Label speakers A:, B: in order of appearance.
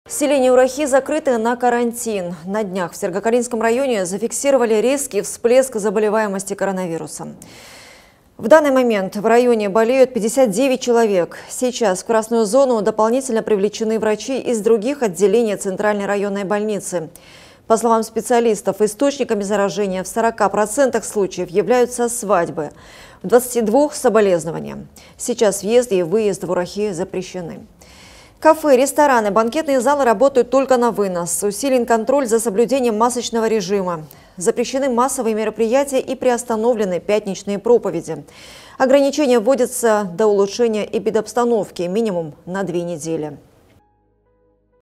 A: Селения Урахи закрыты на карантин. На днях в Сергокалинском районе зафиксировали резкий всплеск заболеваемости коронавирусом. В данный момент в районе болеют 59 человек. Сейчас в красную зону дополнительно привлечены врачи из других отделений Центральной районной больницы. По словам специалистов, источниками заражения в 40% случаев являются свадьбы, в 22% – соболезнования. Сейчас въезд и выезд в Урахи запрещены. Кафе, рестораны, банкетные залы работают только на вынос. Усилен контроль за соблюдением масочного режима. Запрещены массовые мероприятия и приостановлены пятничные проповеди. Ограничения вводятся до улучшения эпидобстановки минимум на 2 недели.